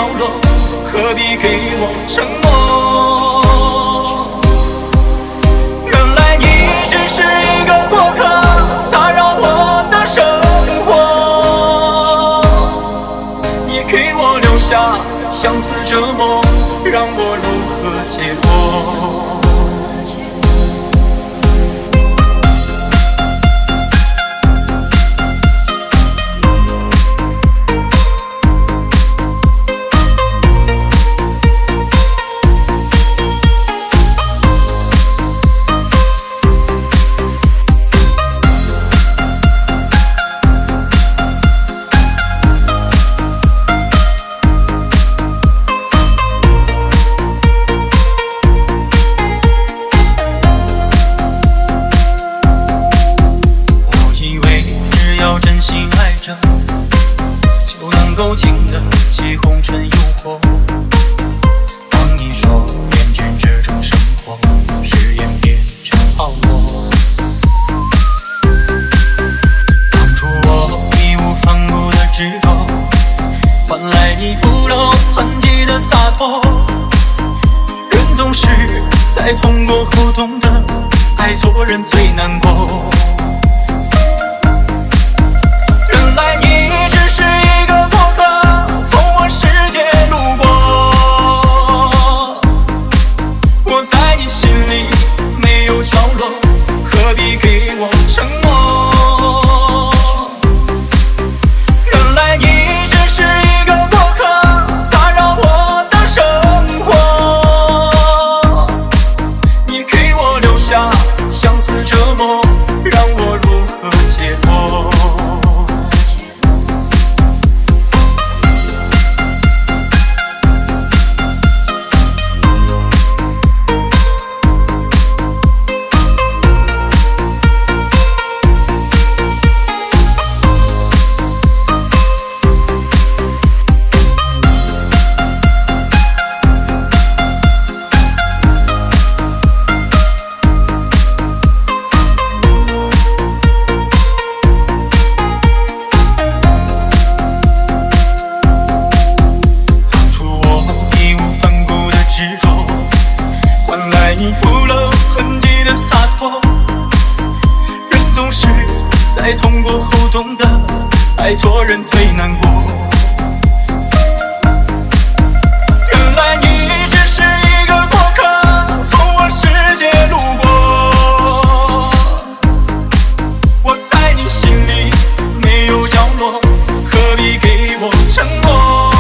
落，何必给我承诺？原来你只是一个过客，打扰我的生活。你给我留下相思折磨，让我如何解脱？真心爱着，就能够经得起红尘诱惑。当你说厌倦这种生活，誓言变成泡沫。当初我义无反顾的执着，换来你不露痕迹的洒脱。人总是在痛过后懂得，爱错人最难过。相思折磨，让我如何解脱？你不露痕迹的洒脱，人总是在痛过后懂得，爱错人最难过。原来你只是一个过客，从我世界路过。我在你心里没有角落，何必给我承诺？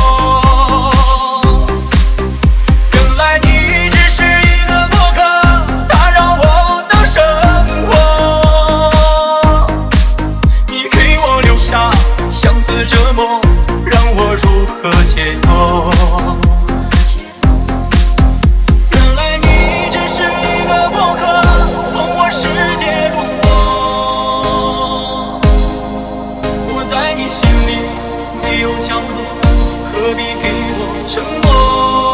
相思折磨，让我如何解脱？原来你只是一个过客，从我世界路过。我在你心里没有角落，何必给我承诺？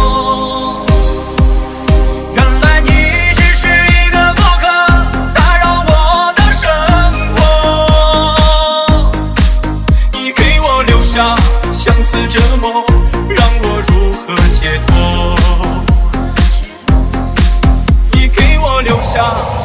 相思折磨，让我如何解脱？你给我留下